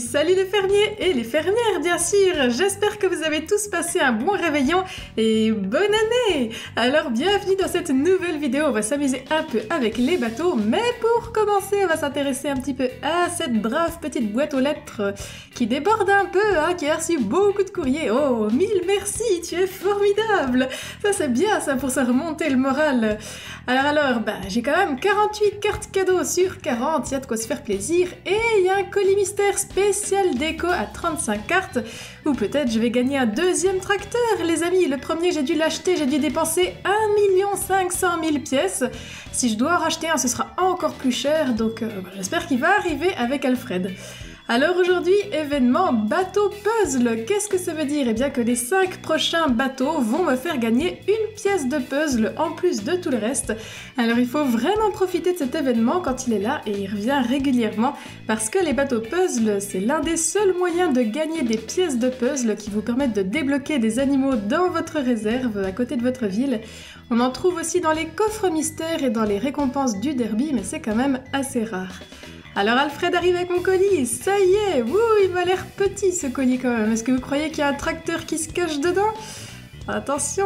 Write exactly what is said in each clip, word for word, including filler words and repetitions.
salut les fermiers et les fermières bien sûr. J'espère que vous avez tous passé un bon réveillon et bonne année. Alors bienvenue dans cette nouvelle vidéo, on va s'amuser un peu avec les bateaux, mais pour commencer on va s'intéresser un petit peu à cette brave petite boîte aux lettres qui déborde un peu, hein, qui a reçu beaucoup de courriers. Oh, mille merci, tu es formidable. Ça c'est bien ça pour se remonter le moral. Alors alors, bah, j'ai quand même quarante-huit cartes cadeaux sur quarante, il y a de quoi se faire plaisir. Et il y a un colis mystère spécial déco à trente-cinq cartes. Ou peut-être je vais gagner un deuxième tracteur, les amis. Le premier, j'ai dû l'acheter, j'ai dû dépenser un million cinq cent mille pièces. Si je dois en racheter un, ce sera encore plus cher. Donc euh, bah, j'espère qu'il va arriver avec Alfred. Alors aujourd'hui, événement bateau puzzle. Qu'est-ce que ça veut dire? Eh bien que les cinq prochains bateaux vont me faire gagner une pièce de puzzle en plus de tout le reste. Alors il faut vraiment profiter de cet événement quand il est là et il revient régulièrement parce que les bateaux puzzle, c'est l'un des seuls moyens de gagner des pièces de puzzle qui vous permettent de débloquer des animaux dans votre réserve à côté de votre ville. On en trouve aussi dans les coffres mystères et dans les récompenses du derby, mais c'est quand même assez rare. Alors Alfred arrive avec mon colis, ça y est, ouh, il m'a l'air petit ce colis quand même. Est-ce que vous croyez qu'il y a un tracteur qui se cache dedans? Attention.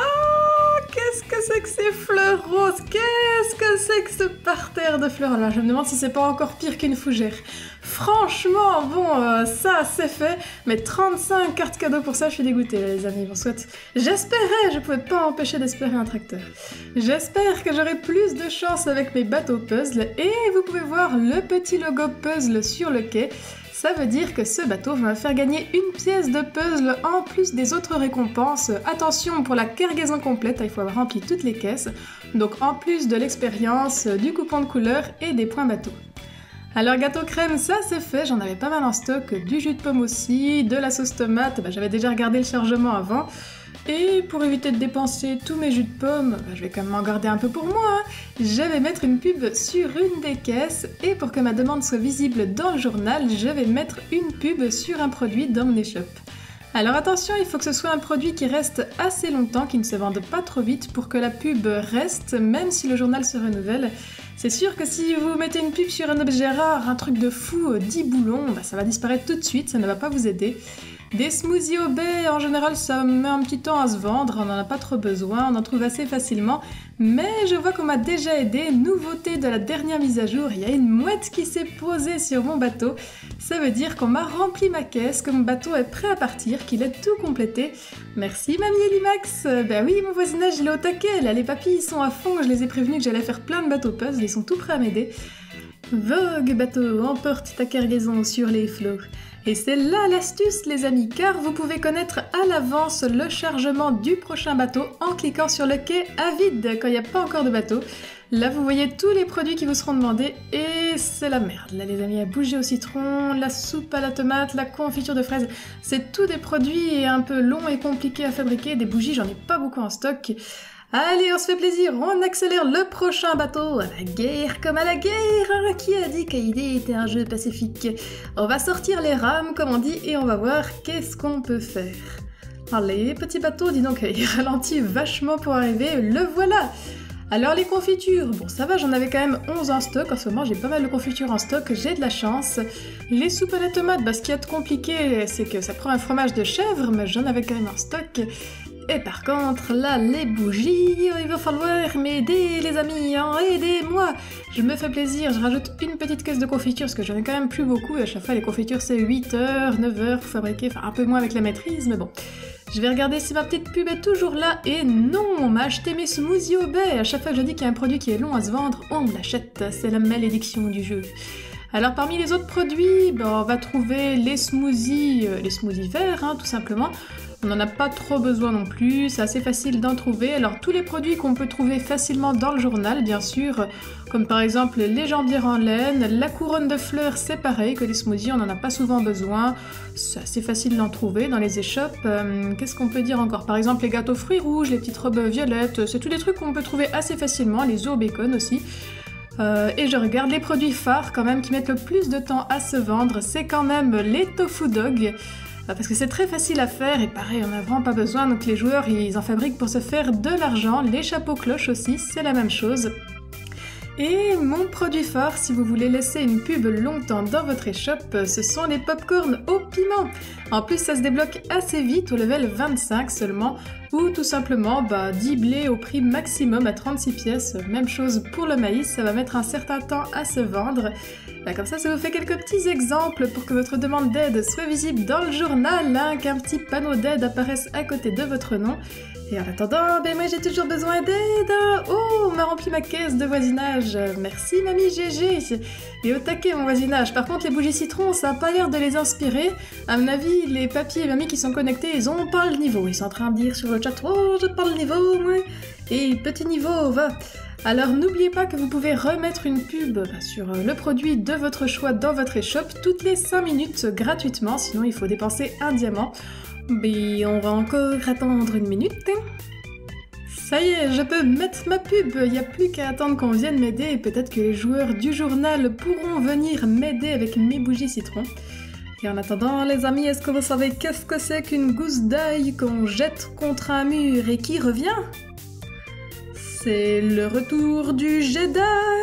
Ah, qu'est-ce que c'est que ces fleurs roses? Qu'est-ce que c'est que ce parterre de fleurs? Alors je me demande si c'est pas encore pire qu'une fougère. Franchement, bon, euh, ça c'est fait, mais trente-cinq cartes cadeaux pour ça, je suis dégoûtée les amis, bon soit. J'espérais, je pouvais pas empêcher d'espérer un tracteur. J'espère que j'aurai plus de chance avec mes bateaux puzzle, et vous pouvez voir le petit logo puzzle sur le quai. Ça veut dire que ce bateau va me faire gagner une pièce de puzzle en plus des autres récompenses. Attention, pour la cargaison complète, il faut avoir rempli toutes les caisses. Donc en plus de l'expérience, du coupon de couleur et des points bateau. Alors gâteau crème, ça c'est fait, j'en avais pas mal en stock, du jus de pomme aussi, de la sauce tomate, bah, j'avais déjà regardé le chargement avant. Et pour éviter de dépenser tous mes jus de pomme, bah, je vais quand même en garder un peu pour moi, hein. Je vais mettre une pub sur une des caisses et pour que ma demande soit visible dans le journal, je vais mettre une pub sur un produit dans mon échoppe. Alors attention, il faut que ce soit un produit qui reste assez longtemps, qui ne se vende pas trop vite pour que la pub reste, même si le journal se renouvelle. C'est sûr que si vous mettez une pub sur un objet rare, un truc de fou, dix boulons, bah ça va disparaître tout de suite, ça ne va pas vous aider. Des smoothies au baies, en général ça met un petit temps à se vendre, on n'en a pas trop besoin, on en trouve assez facilement. Mais je vois qu'on m'a déjà aidé, nouveauté de la dernière mise à jour, il y a une mouette qui s'est posée sur mon bateau. Ça veut dire qu'on m'a rempli ma caisse, que mon bateau est prêt à partir, qu'il est tout complété. Merci mamie Elimax. Ben oui, mon voisinage il est au taquet, là les papis ils sont à fond, je les ai prévenus que j'allais faire plein de bateaux puzzle, ils sont tout prêts à m'aider. Vogue bateau, emporte ta cargaison sur les flots. Et c'est là l'astuce les amis, car vous pouvez connaître à l'avance le chargement du prochain bateau en cliquant sur le quai à vide quand il n'y a pas encore de bateau. Là vous voyez tous les produits qui vous seront demandés et c'est la merde. Là les amis, la bougie au citron, la soupe à la tomate, la confiture de fraises, c'est tous des produits un peu longs et compliqués à fabriquer. Des bougies, j'en ai pas beaucoup en stock. Allez, on se fait plaisir, on accélère le prochain bateau, à la guerre comme à la guerre, hein. Qui a dit qu'Aïdé était un jeu pacifique? On va sortir les rames, comme on dit, et on va voir qu'est-ce qu'on peut faire. Allez, petit bateau, dis donc, il ralentit vachement pour arriver, le voilà. Alors les confitures, bon ça va, j'en avais quand même onze en stock, en ce moment j'ai pas mal de confitures en stock, j'ai de la chance. Les soupes à la tomate, bah ce qu'il y a de compliqué, c'est que ça prend un fromage de chèvre, mais j'en avais quand même en stock. Et par contre, là, les bougies, il va falloir m'aider les amis, hein, aidez-moi. Je me fais plaisir, je rajoute une petite caisse de confiture, parce que j'en ai quand même plus beaucoup, et à chaque fois les confitures c'est huit heures, neuf heures pour fabriquer, enfin un peu moins avec la maîtrise, mais bon. Je vais regarder si ma petite pub est toujours là, et non, on m'a acheté mes smoothies au baies. À chaque fois que je dis qu'il y a un produit qui est long à se vendre, on l'achète, c'est la malédiction du jeu. Alors parmi les autres produits, ben, on va trouver les smoothies, euh, les smoothies verts, hein, tout simplement. On n'en a pas trop besoin non plus, c'est assez facile d'en trouver. Alors tous les produits qu'on peut trouver facilement dans le journal, bien sûr, comme par exemple les jambières en laine, la couronne de fleurs, c'est pareil que les smoothies, on n'en a pas souvent besoin. C'est assez facile d'en trouver dans les échoppes. Euh, Qu'est-ce qu'on peut dire encore? Par exemple les gâteaux fruits rouges, les petites robes violettes, c'est tous des trucs qu'on peut trouver assez facilement, les œufs au bacon aussi. Euh, et je regarde les produits phares quand même qui mettent le plus de temps à se vendre, c'est quand même les tofu dog. Parce que c'est très facile à faire et pareil, on n'a vraiment pas besoin, donc les joueurs ils en fabriquent pour se faire de l'argent. Les chapeaux cloches aussi, c'est la même chose. Et mon produit phare, si vous voulez laisser une pub longtemps dans votre échoppe, ce sont les pop-corn au piment. En plus, ça se débloque assez vite, au level vingt-cinq seulement, ou tout simplement bah, dix blés au prix maximum à trente-six pièces. Même chose pour le maïs, ça va mettre un certain temps à se vendre. Bah, comme ça, ça vous fait quelques petits exemples pour que votre demande d'aide soit visible dans le journal, hein, qu'un petit panneau d'aide apparaisse à côté de votre nom. Et en attendant, ben moi j'ai toujours besoin d'aide. Oh, on m'a rempli ma caisse de voisinage. Merci mamie G G. Et au taquet mon voisinage. Par contre les bougies citron, ça a pas l'air de les inspirer. À mon avis, les papiers et mamie qui sont connectés, ils ont pas le niveau. Ils sont en train de dire sur le chat, oh j'ai pas le niveau moi. Et petit niveau, va. Alors n'oubliez pas que vous pouvez remettre une pub sur le produit de votre choix dans votre échoppe toutes les cinq minutes gratuitement, sinon il faut dépenser un diamant. Mais on va encore attendre une minute. Ça y est, je peux mettre ma pub, il n'y a plus qu'à attendre qu'on vienne m'aider et peut-être que les joueurs du journal pourront venir m'aider avec mes bougies citron. Et en attendant les amis, est-ce que vous savez qu'est-ce que c'est qu'une gousse d'ail qu'on jette contre un mur et qui revient? C'est le retour du Jedi.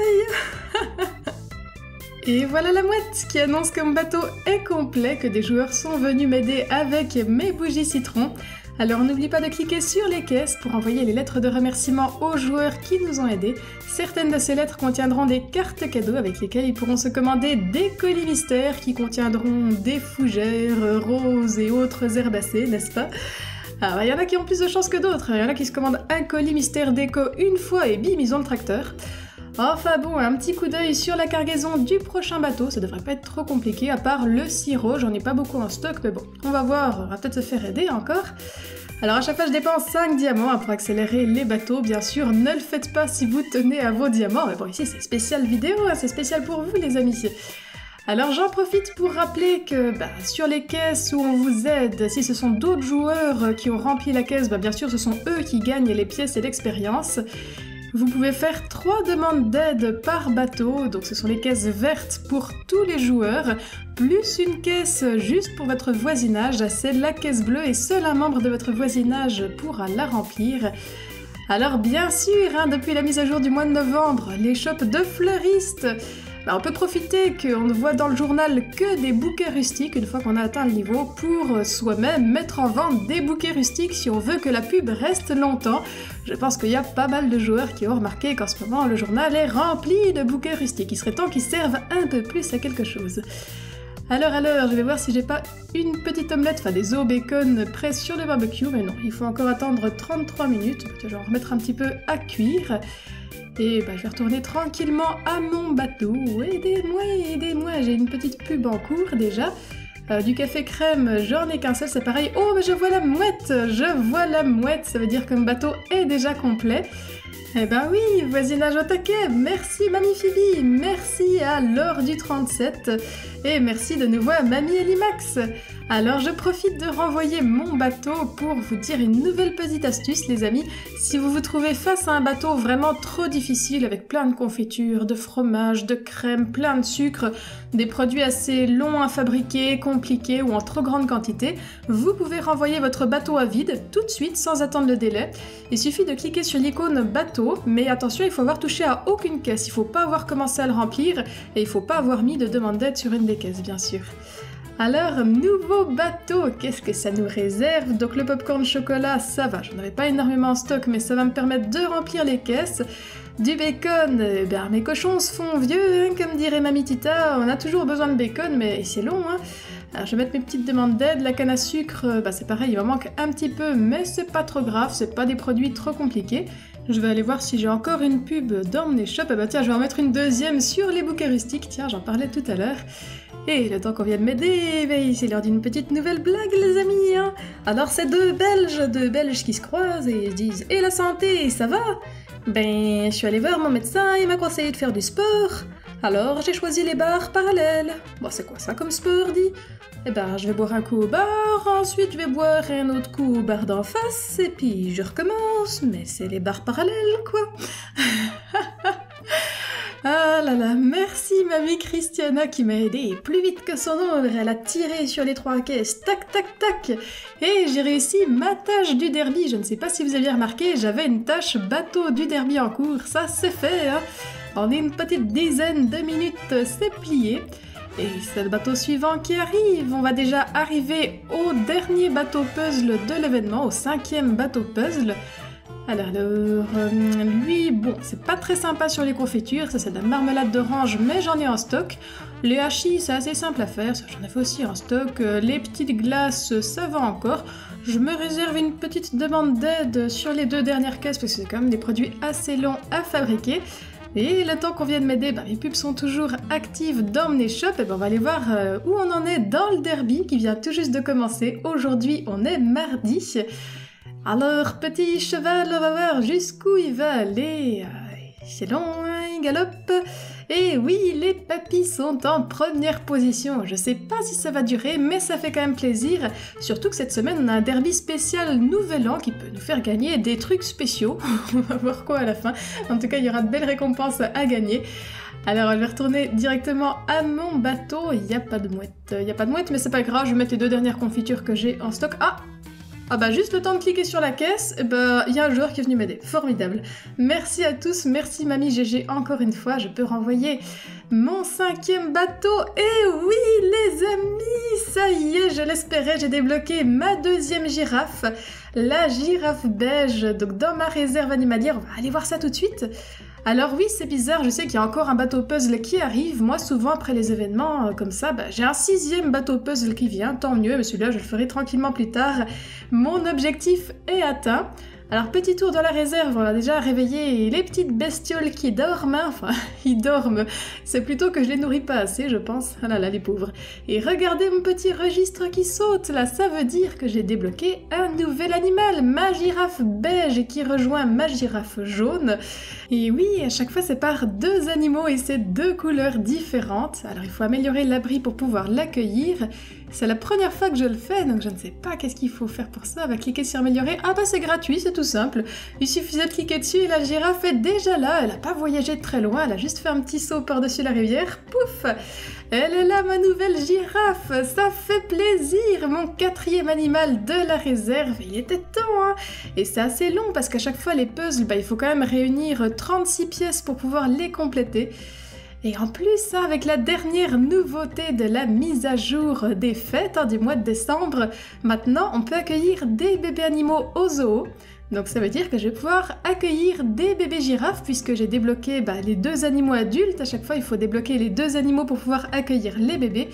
Et voilà la mouette qui annonce que mon bateau est complet, que des joueurs sont venus m'aider avec mes bougies citron. Alors n'oublie pas de cliquer sur les caisses pour envoyer les lettres de remerciement aux joueurs qui nous ont aidés. Certaines de ces lettres contiendront des cartes cadeaux avec lesquelles ils pourront se commander des colis mystères qui contiendront des fougères, roses et autres herbacées, n'est-ce pas? Alors, il y en a qui ont plus de chance que d'autres, il y en a qui se commandent un colis mystère déco une fois et bim, ils ont le tracteur. Enfin bon, un petit coup d'œil sur la cargaison du prochain bateau, ça devrait pas être trop compliqué, à part le sirop, j'en ai pas beaucoup en stock, mais bon, on va voir, on va peut-être se faire aider encore. Alors à chaque fois je dépense cinq diamants pour accélérer les bateaux, bien sûr, ne le faites pas si vous tenez à vos diamants, mais bon ici c'est spécial vidéo, hein, c'est spécial pour vous les amis. Alors j'en profite pour rappeler que bah, sur les caisses où on vous aide, si ce sont d'autres joueurs qui ont rempli la caisse, bah, bien sûr ce sont eux qui gagnent les pièces et l'expérience. Vous pouvez faire trois demandes d'aide par bateau, donc ce sont les caisses vertes pour tous les joueurs, plus une caisse juste pour votre voisinage, c'est la caisse bleue et seul un membre de votre voisinage pourra la remplir. Alors bien sûr, hein, depuis la mise à jour du mois de novembre, les shops de fleuristes, bah, on peut profiter qu'on ne voit dans le journal que des bouquets rustiques une fois qu'on a atteint le niveau pour soi-même mettre en vente des bouquets rustiques si on veut que la pub reste longtemps. Je pense qu'il y a pas mal de joueurs qui ont remarqué qu'en ce moment le journal est rempli de bouquets rustiques. Il serait temps qu'ils servent un peu plus à quelque chose. Alors alors, je vais voir si j'ai pas une petite omelette, enfin des os bacon prêts sur le barbecue, mais non, il faut encore attendre trente-trois minutes, je vais en remettre un petit peu à cuire. Et bah, je vais retourner tranquillement à mon bateau. Aidez-moi, aidez-moi, j'ai une petite pub en cours déjà. Euh, du café crème, j'en ai qu'un seul, c'est pareil. Oh, mais je vois la mouette, je vois la mouette, ça veut dire que mon bateau est déjà complet. Eh ben oui, voisinage au taquet, merci Mamie Phoebe, merci à Laure du trente-sept, et merci de nouveau à Mamie Elimax. Alors je profite de renvoyer mon bateau pour vous dire une nouvelle petite astuce les amis. Si vous vous trouvez face à un bateau vraiment trop difficile avec plein de confitures, de fromage, de crème, plein de sucre, des produits assez longs à fabriquer, compliqués ou en trop grande quantité, vous pouvez renvoyer votre bateau à vide tout de suite sans attendre le délai. Il suffit de cliquer sur l'icône bateau, mais attention il faut avoir touché à aucune caisse, il faut pas avoir commencé à le remplir et il faut pas avoir mis de demande d'aide sur une des caisses bien sûr. Alors, nouveau bateau, qu'est-ce que ça nous réserve? Donc le popcorn chocolat, ça va, j'en avais pas énormément en stock, mais ça va me permettre de remplir les caisses. Du bacon, eh bien, mes cochons se font vieux, hein, comme dirait Mamie Tita, on a toujours besoin de bacon, mais c'est long, hein. Alors je vais mettre mes petites demandes d'aide, la canne à sucre, bah c'est pareil, il m'en manque un petit peu, mais c'est pas trop grave, c'est pas des produits trop compliqués. Je vais aller voir si j'ai encore une pub dans mon échoppe, ah bah tiens, je vais en mettre une deuxième sur les bouquets rustiques, tiens, j'en parlais tout à l'heure. Et le temps qu'on vienne m'aider, ben, c'est l'heure d'une petite nouvelle blague les amis, hein. Alors c'est deux Belges, deux Belges qui se croisent et ils se disent « Et la santé, ça va ?» Ben, je suis allée voir mon médecin, il m'a conseillé de faire du sport. Alors j'ai choisi les barres parallèles. Bon, c'est quoi ça comme sport, dit? Eh ben, je vais boire un coup au bar, ensuite je vais boire un autre coup au bar d'en face, et puis je recommence, mais c'est les barres parallèles, quoi. Ah, Ah là là, merci mamie Christiana qui m'a aidé plus vite que son ombre, elle a tiré sur les trois caisses, tac tac tac, et j'ai réussi ma tâche du derby. Je ne sais pas si vous aviez remarqué, j'avais une tâche bateau du derby en cours, ça c'est fait, hein. En une petite dizaine de minutes, c'est plié. Et c'est le bateau suivant qui arrive. On va déjà arriver au dernier bateau puzzle de l'événement, au cinquième bateau puzzle. Alors, euh, lui, bon, c'est pas très sympa sur les confitures, ça c'est de la marmelade d'orange, mais j'en ai en stock. Les hachis, c'est assez simple à faire, ça j'en ai fait aussi en stock. Les petites glaces, ça va encore. Je me réserve une petite demande d'aide sur les deux dernières caisses, parce que c'est quand même des produits assez longs à fabriquer. Et le temps qu'on vienne m'aider, ben, les pubs sont toujours actives dans Mneshop, et ben, on va aller voir euh, où on en est dans le derby qui vient tout juste de commencer. Aujourd'hui, on est mardi. Alors, petit cheval, on va voir jusqu'où il va aller. C'est long, hein, il galope. Et oui, les papis sont en première position. Je sais pas si ça va durer, mais ça fait quand même plaisir. Surtout que cette semaine, on a un derby spécial Nouvel An qui peut nous faire gagner des trucs spéciaux. On va voir quoi à la fin. En tout cas, il y aura de belles récompenses à gagner. Alors, je vais retourner directement à mon bateau. Il n'y a pas de mouette. Il n'y a pas de mouette, mais c'est pas grave. Je vais mettre les deux dernières confitures que j'ai en stock. Ah! Ah bah juste le temps de cliquer sur la caisse, et bah il y a un joueur qui est venu m'aider. Formidable. Merci à tous, merci mamie G G encore une fois, je peux renvoyer mon cinquième bateau. Et oui les amis, ça y est, je l'espérais, j'ai débloqué ma deuxième girafe, la girafe beige, donc dans ma réserve animalière. On va aller voir ça tout de suite. Alors oui, c'est bizarre, je sais qu'il y a encore un bateau puzzle qui arrive. Moi, souvent, après les événements euh, comme ça, bah, j'ai un sixième bateau puzzle qui vient, tant mieux, mais celui-là, je le ferai tranquillement plus tard. Mon objectif est atteint. Alors, petit tour dans la réserve, on a déjà réveillé les petites bestioles qui dorment. Hein. Enfin, ils dorment. C'est plutôt que je les nourris pas assez, je pense. Ah là là, les pauvres. Et regardez mon petit registre qui saute. Là, ça veut dire que j'ai débloqué un nouvel animal, ma girafe beige, qui rejoint ma girafe jaune. Et oui, à chaque fois, c'est par deux animaux et c'est deux couleurs différentes. Alors, il faut améliorer l'abri pour pouvoir l'accueillir. C'est la première fois que je le fais, donc je ne sais pas qu'est-ce qu'il faut faire pour ça. On va cliquer sur améliorer. Ah bah c'est gratuit, c'est tout simple. Il suffisait de cliquer dessus et la girafe est déjà là. Elle n'a pas voyagé très loin, elle a juste fait un petit saut par-dessus la rivière. Pouf! Elle est là, ma nouvelle girafe. Ça fait plaisir, mon quatrième animal de la réserve. Il était temps, hein. Et c'est assez long parce qu'à chaque fois les puzzles, bah, il faut quand même réunir trente-six pièces pour pouvoir les compléter. Et en plus, hein, avec la dernière nouveauté de la mise à jour des fêtes hein, du mois de décembre, maintenant on peut accueillir des bébés animaux au zoo. Donc ça veut dire que je vais pouvoir accueillir des bébés girafes puisque j'ai débloqué bah, les deux animaux adultes. À chaque fois, il faut débloquer les deux animaux pour pouvoir accueillir les bébés.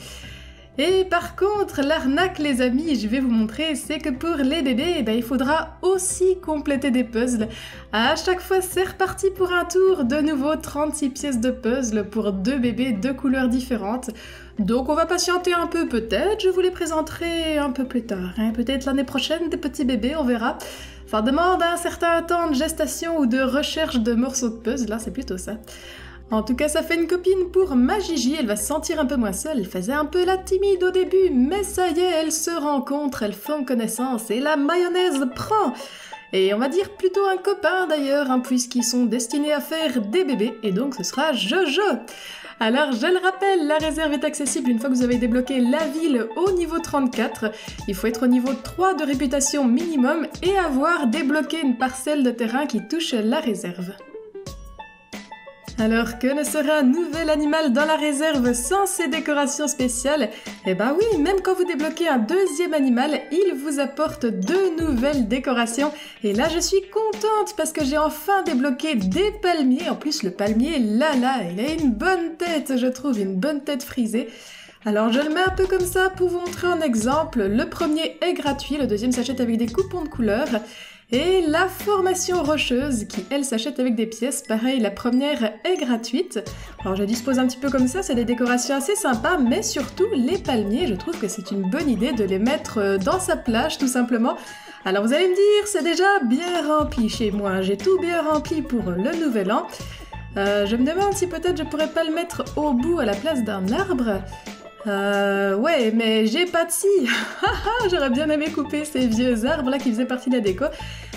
Et par contre, l'arnaque les amis, je vais vous montrer, c'est que pour les bébés, eh ben, il faudra aussi compléter des puzzles. À chaque fois, c'est reparti pour un tour, de nouveau trente-six pièces de puzzle pour deux bébés, deux couleurs différentes. Donc on va patienter un peu peut-être, je vous les présenterai un peu plus tard, hein. Peut-être l'année prochaine, des petits bébés, on verra. Enfin, demande un certain temps de gestation ou de recherche de morceaux de puzzle, là c'est plutôt ça. En tout cas, ça fait une copine pour ma Gigi, elle va se sentir un peu moins seule, elle faisait un peu la timide au début, mais ça y est, elles se rencontrent, elles font connaissance et la mayonnaise prend. Et on va dire plutôt un copain d'ailleurs, hein, puisqu'ils sont destinés à faire des bébés, et donc ce sera Jojo. Alors je le rappelle, la réserve est accessible une fois que vous avez débloqué la ville au niveau trente-quatre. Il faut être au niveau trois de réputation minimum et avoir débloqué une parcelle de terrain qui touche la réserve. Alors que ne sera un nouvel animal dans la réserve sans ces décorations spéciales? Eh ben oui, même quand vous débloquez un deuxième animal, il vous apporte deux nouvelles décorations. Et là, je suis contente parce que j'ai enfin débloqué des palmiers. En plus, le palmier, là, là, il a une bonne tête, je trouve, une bonne tête frisée. Alors je le mets un peu comme ça pour vous montrer un exemple. Le premier est gratuit, le deuxième s'achète avec des coupons de couleurs. Et la formation rocheuse qui, elle, s'achète avec des pièces. Pareil, la première est gratuite. Alors je dispose un petit peu comme ça, c'est des décorations assez sympas, mais surtout les palmiers, je trouve que c'est une bonne idée de les mettre dans sa plage, tout simplement. Alors vous allez me dire, c'est déjà bien rempli chez moi, j'ai tout bien rempli pour le nouvel an. Euh, je me demande si peut-être je pourrais pas le mettre au bout à la place d'un arbre. Euh, ouais, mais j'ai pas de scie. J'aurais bien aimé couper ces vieux arbres là qui faisaient partie de la déco.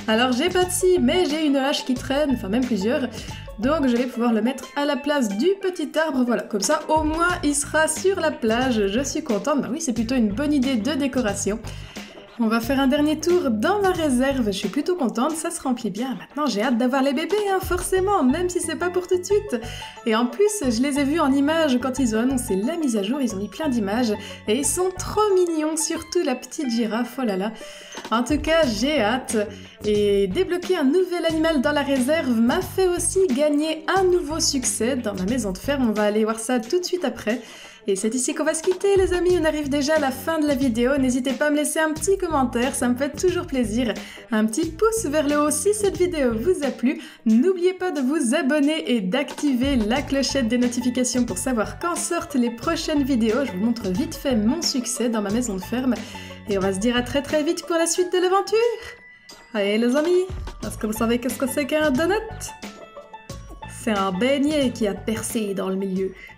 Alors j'ai pas de scie, mais j'ai une hache qui traîne, enfin même plusieurs. Donc je vais pouvoir le mettre à la place du petit arbre, voilà, comme ça au moins il sera sur la plage, je suis contente. Bah oui, c'est plutôt une bonne idée de décoration. On va faire un dernier tour dans ma réserve, je suis plutôt contente, ça se remplit bien. Maintenant j'ai hâte d'avoir les bébés, hein, forcément, même si c'est pas pour tout de suite. Et en plus, je les ai vus en images quand ils ont annoncé la mise à jour, ils ont mis plein d'images et ils sont trop mignons, surtout la petite girafe, oh là là. En tout cas, j'ai hâte. Et débloquer un nouvel animal dans la réserve m'a fait aussi gagner un nouveau succès dans ma maison de ferme, on va aller voir ça tout de suite après. Et c'est ici qu'on va se quitter les amis, on arrive déjà à la fin de la vidéo, n'hésitez pas à me laisser un petit commentaire, ça me fait toujours plaisir. Un petit pouce vers le haut si cette vidéo vous a plu, n'oubliez pas de vous abonner et d'activer la clochette des notifications pour savoir quand sortent les prochaines vidéos. Je vous montre vite fait mon succès dans ma maison de ferme. Et on va se dire à très très vite pour la suite de l'aventure. Allez les amis, est-ce que vous savez qu'est-ce que c'est qu'un donut? C'est un beignet qui a percé dans le milieu.